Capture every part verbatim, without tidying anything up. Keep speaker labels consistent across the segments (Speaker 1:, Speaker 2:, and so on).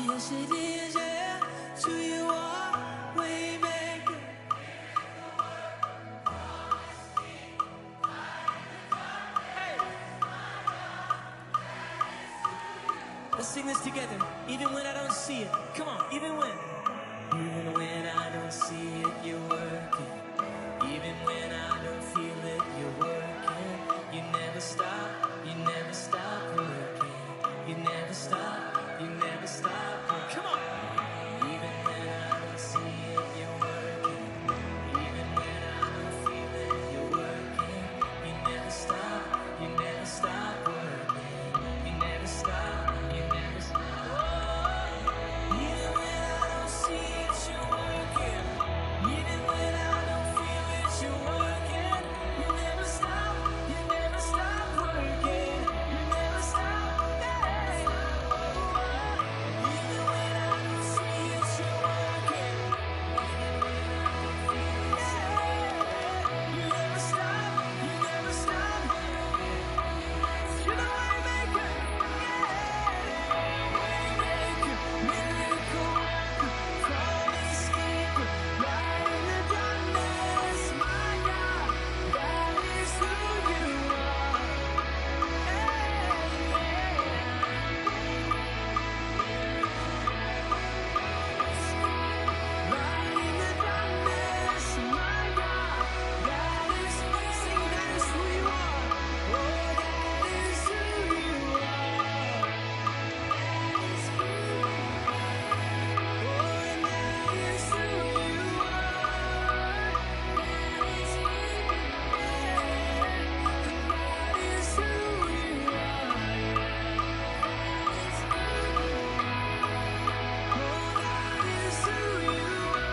Speaker 1: Yes, it is, yeah. It's who you are, Waymaker. Hey. Let's sing this together. Even when I don't see it. Come on, even when. Even when I don't see it, you're working. Even when I don't feel it, you're working. You never stop, you never stop working. You never stop, you never stop working. Come on. Even when I don't see it, you're working. Even when I don't feel it, you're working. You never stop, you never stop working. You never stop, you never stop. Even when I don't see it, you're working. Even when I don't feel it, you're working. You never stop, you never stop working. You never stop, yeah. Even when I don't see it, you're working. You never stop, you never stop. You're the Waymaker, yeah. Waymaker, miracle worker, promise keeper, light in the darkness, my God, that is who you are. Light in the darkness, my God, that is, sing, that is who you are. Oh, that is who you are. That is who you are. Oh, and that is who you are. That is who you are. That is who you are. That is who you are. Oh, that is who you are.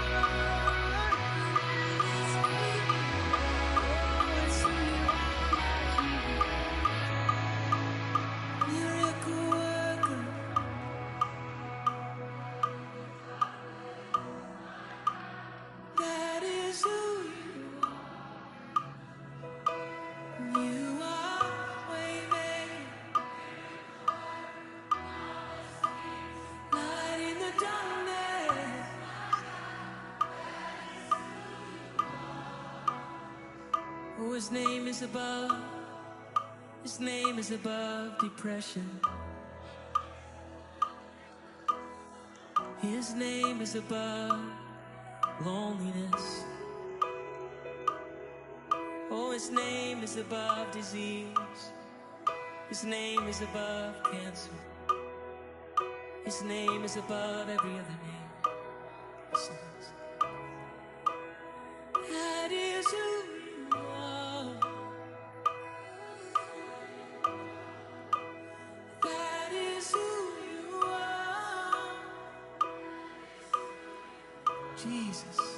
Speaker 1: Miracle worker, that is who you are. You are Waymaker, light in the darkness. Oh, his name is above, his name is above depression. His name is above loneliness. Oh, his name is above disease. His name is above cancer. His name is above every other name. Listen to this. That is who you are. That is who you are. Jesus.